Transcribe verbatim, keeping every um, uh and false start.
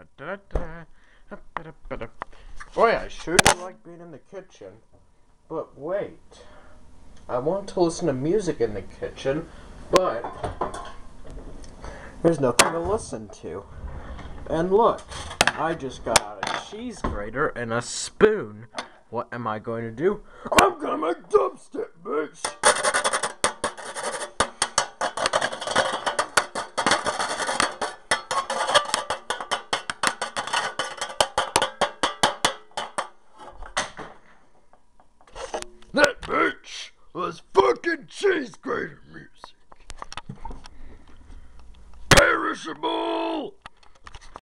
Boy, I sure do like being in the kitchen. But wait. I want to listen to music in the kitchen, but there's nothing to listen to. And look, I just got out a cheese grater and a spoon. What am I going to do? I'm gonna make dubstep, bitch! That bitch was fucking cheese grater!